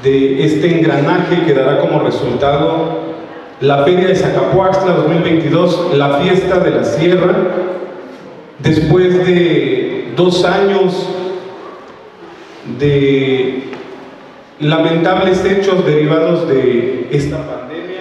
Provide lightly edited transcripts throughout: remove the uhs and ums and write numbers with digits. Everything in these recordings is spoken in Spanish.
de este engranaje que dará como resultado la Feria de Zacapuaxtla 2022, la fiesta de la sierra, después de 2 años de lamentables hechos derivados de esta pandemia.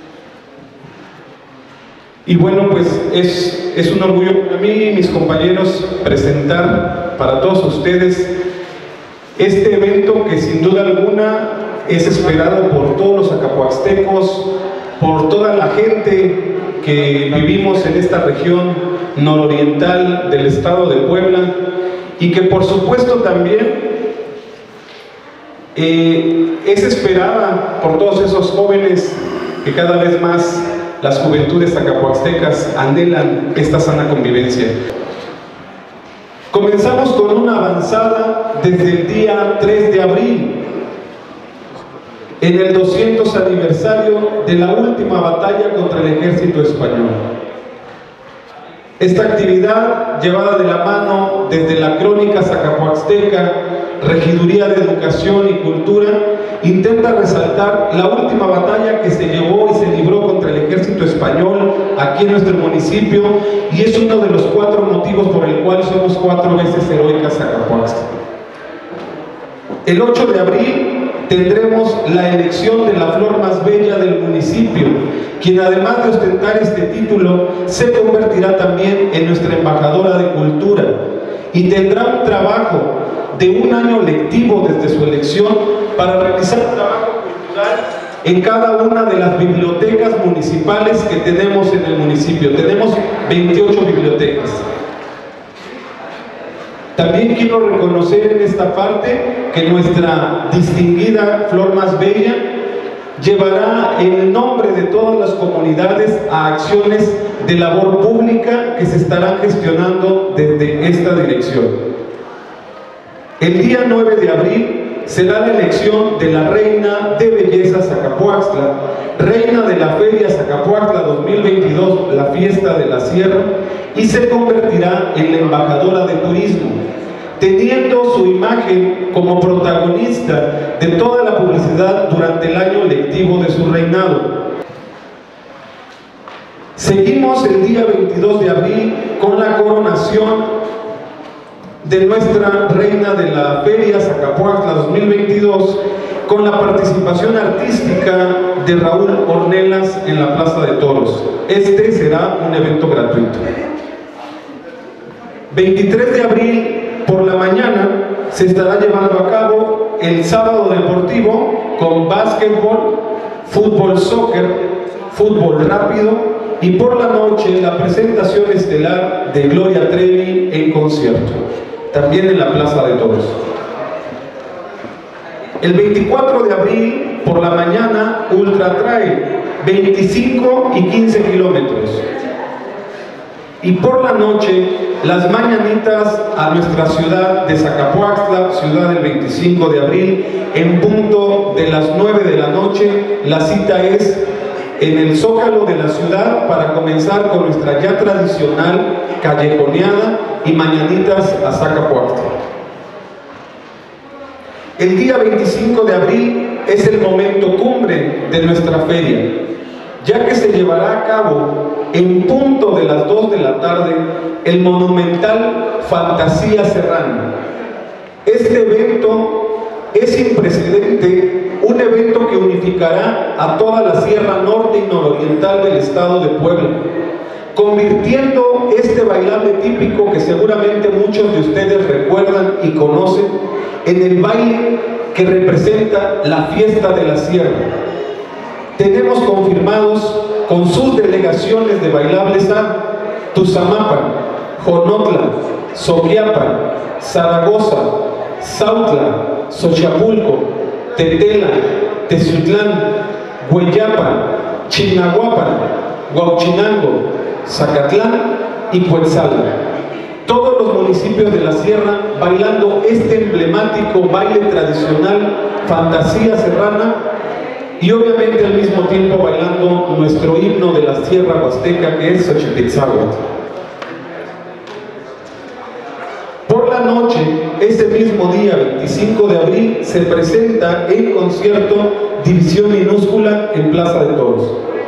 Y bueno, pues es un orgullo para mí y mis compañeros presentar para todos ustedes este evento que sin duda alguna es esperado por todos los zacapuaxtecos, por toda la gente que vivimos en esta región nororiental del estado de Puebla, y que por supuesto también es esperada por todos esos jóvenes que cada vez más las juventudes zacapuaxtecas anhelan esta sana convivencia. Comenzamos con una avanzada desde el día 3 de abril, en el 200 aniversario de la última batalla contra el ejército español. Esta actividad, llevada de la mano desde la Crónica Zacapuaxteca, Regiduría de Educación y Cultura, intenta resaltar la última batalla que se llevó y se libró contra el ejército español aquí en nuestro municipio, y es uno de los 4 motivos por el cual somos 4 veces heroicas Zacapuaxtla. El 8 de abril tendremos la elección de la flor más bella del municipio, quien además de ostentar este título, se convertirá también en nuestra embajadora de cultura y tendrá un trabajo de 1 año lectivo desde su elección para realizar un trabajo cultural en cada una de las bibliotecas municipales que tenemos en el municipio. Tenemos 28 bibliotecas. También quiero reconocer en esta parte que nuestra distinguida flor más bella llevará el nombre de todas las comunidades a acciones de labor pública que se estarán gestionando desde esta dirección. El día 9 de abril será la elección de la Reina de Belleza Zacapuaxtla, Reina de la Feria Zacapuaxtla 2022, la fiesta de la sierra, y se convertirá en la embajadora de turismo, teniendo su imagen como protagonista de toda la publicidad durante el año lectivo de su reinado. Seguimos el día 22 de abril con la coronación de nuestra Reina de la Feria Zacapuaxtla 2022, con la participación artística de Raúl Ornelas en la Plaza de Toros. Este será un evento gratuito. 23 de abril por la mañana se estará llevando a cabo el sábado deportivo con básquetbol, fútbol soccer, fútbol rápido, y por la noche la presentación estelar de Gloria Trevi en concierto, también en la Plaza de Toros. El 24 de abril por la mañana, Ultra Trail, 25 y 15 kilómetros. Y por la noche, las mañanitas a nuestra ciudad de Zacapuaxtla, ciudad del 25 de abril, en punto de las 9 de la noche. La cita es en el Zócalo de la ciudad para comenzar con nuestra ya tradicional callejoneada y mañanitas a Zacapuaxtla. El día 25 de abril es el momento cumbre de nuestra feria, ya que se llevará a cabo en punto de las 2 de la tarde el monumental Fantasía Serrana. Este evento es sin precedente, un evento que unificará a toda la Sierra Norte y Nororiental del estado de Puebla, convirtiendo este bailable típico que seguramente muchos de ustedes recuerdan y conocen en el baile que representa la fiesta de la sierra. Tenemos confirmados con sus delegaciones de bailables a Tuzamapan, Jonotla, Soquiapan, Zaragoza, Zautla, Xochapulco, Tetela, Tezutlán, Hueyapan, Chignahuapan, Huauchinango, Zacatlán y Cuetzala. Todos los municipios de la sierra bailando este emblemático baile tradicional Fantasía Serrana, y obviamente al mismo tiempo bailando nuestro himno de la Sierra Huasteca, que es Xochititzáhuatl. Por la noche, ese mismo día, 25 de abril, se presenta en concierto División Minúscula en Plaza de Toros.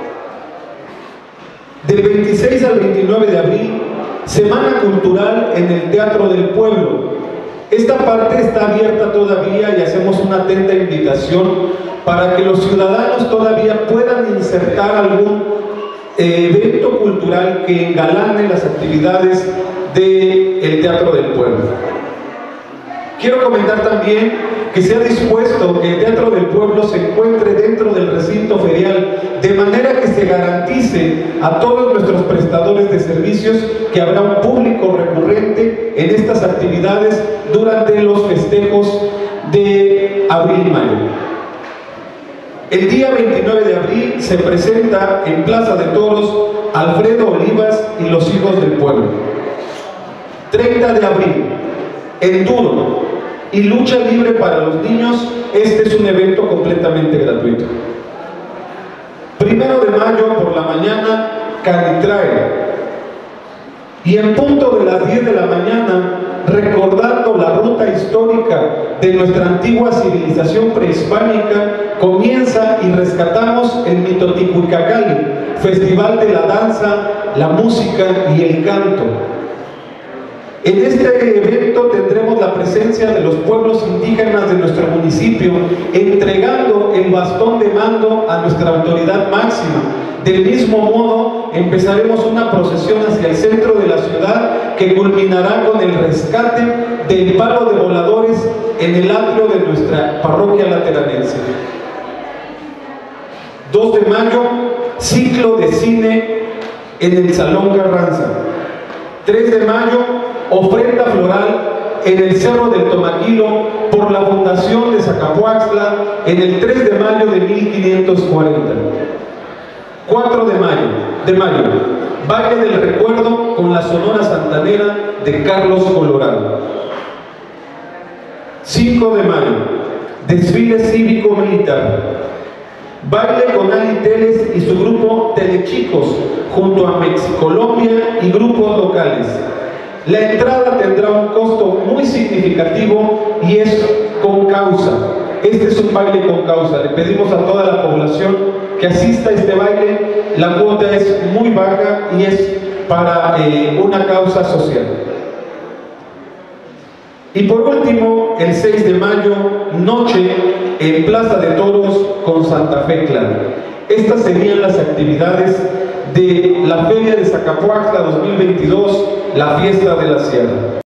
Del 26 al 29 de abril, Semana Cultural en el Teatro del Pueblo. Esta parte está abierta todavía y hacemos una atenta invitación para que los ciudadanos todavía puedan insertar algún evento cultural que engalane las actividades del Teatro del Pueblo. Quiero comentar también que se ha dispuesto que el Teatro del Pueblo se encuentre dentro del recinto ferial, de manera que se garantice a todos nuestros prestadores de servicios que habrá un público recurrente en estas actividades durante los festejos de abril y mayo. El día 29 de abril se presenta en Plaza de Toros Alfredo Olivas y los Hijos del Pueblo. 30 de abril, Enduro y Lucha Libre para los Niños. Este es un evento completamente gratuito. 1 de mayo por la mañana, Canitrae. Y en punto de las 10 de la mañana, recordando la ruta histórica de nuestra antigua civilización prehispánica, comienza y rescatamos el Mitoticuicacali, Festival de la Danza, la Música y el Canto. En este evento tendremos la presencia de los pueblos indígenas de nuestro municipio, entregando el bastón de mando a nuestra autoridad máxima. Del mismo modo, empezaremos una procesión hacia el centro de la ciudad que culminará con el rescate del palo de voladores en el atrio de nuestra parroquia lateranense. 2 de mayo, ciclo de cine en el Salón Carranza. 3 de mayo, ofrenda floral en el Cerro del Tomaquilo por la Fundación de Zacapuaxtla en el 3 de mayo de 1540. 4 de mayo, baile del recuerdo con la Sonora Santanera de Carlos Colorado. 5 de mayo, desfile cívico-militar. Baile con Ali Teles y su grupo Telechicos junto a Mexicolombia y grupos locales. La entrada tendrá un costo muy significativo y es con causa. Este es un baile con causa. Le pedimos a toda la población que asista a este baile. La cuota es muy baja y es para una causa social. Y por último, el 6 de mayo, noche en Plaza de Toros con Santa Fe Clan. Estas serían las actividades de la Feria de Zacapuaxtla 2022, la Fiesta de la Sierra.